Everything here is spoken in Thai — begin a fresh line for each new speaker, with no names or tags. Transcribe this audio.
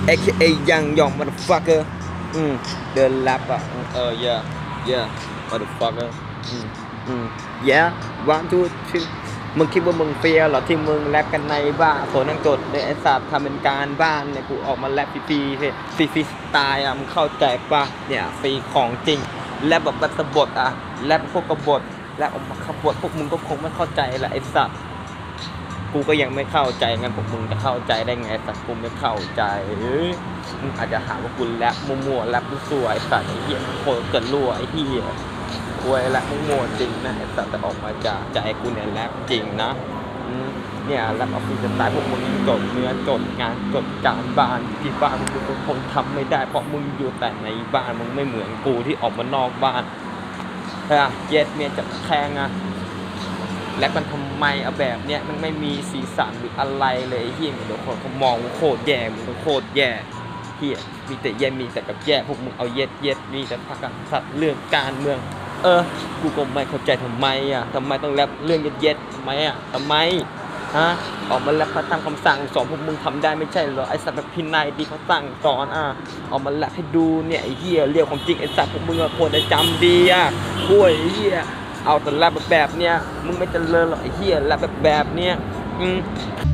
AKA ยังยอง motherfucker เดินแรปอ่ะyeah yeah motherfucker yeah one two three มึงคิดว่ามึงเฟียหรอที่มึงแรปกันในบ้านโผล่นั่งจดในไอ้สัตว์ทำเป็นการบ้านเนี่ยกูออกมาแรปฟรีสไตล์อ่ะมึงเข้าใจป่ะเนี่ยฟรีของจริงแรปแบบสะบดอ่ะแรปพวกกบฏแรปออกมาขบฏพวกมึงก็คงไม่เข้าใจแหละไอ้สัตว์กูก็ยังไม่เข้าใจงั้นพวกมึงจะเข้าใจได้ไงสัตว์กูไม่เข้าใจมึงอาจจะหาว่ากูแรปมั่วๆแรปสวยสัตว์ไอ้เหี้ยโคตรเกิดรั่วไอ้เหี้ยกูแรปมั่วจริงนะไอ้สัตว์แต่ออกมาจากใจกูเนี่ยแรปจริงนะเนี่ยแรปออฟฟิศสไตล์พวกมึงจดเนื้อจดงานจดการบ้านที่บ้านมึงคงทำไม่ได้เพราะมึงอยู่แต่ในบ้านมึงไม่เหมือนกูที่ออกมานอกบ้านเย็ดเมียจะแทงอ่ะและมันทำไมเอาแบบเนี้ยมันไม่มีสีสันหรืออะไรเลยเฮียเดี๋ยวคนเขามองว่าโคตรแย่มึงโคตรแย่เฮียมีแต่แย่มีแต่กับแย่พวกมึงเอาเย็ดมีแต่พักสัตว์เรื่องการเมืองกูก็ไม่เข้าใจทำไมต้องแรปเรื่องเย็ดทำไมทำไมออกมาแรปพระตามคำสั่งสอนพวกมึงทำได้ไม่ใช่เหรอไอ้สัตว์แบบพินัยดีเขาสั่งสอนออกมาแรปให้ดูเนี่ยไอ้เหี้ยเรียกความจริงไอ้สัตว์พวกมึงควรจะจำดีป่วยไอ้เหี้ยเอาแต่แรปแบบเนี้ยมึงไม่เจริญหรอกไอ้เหี้ยแรปแบบเนี้ย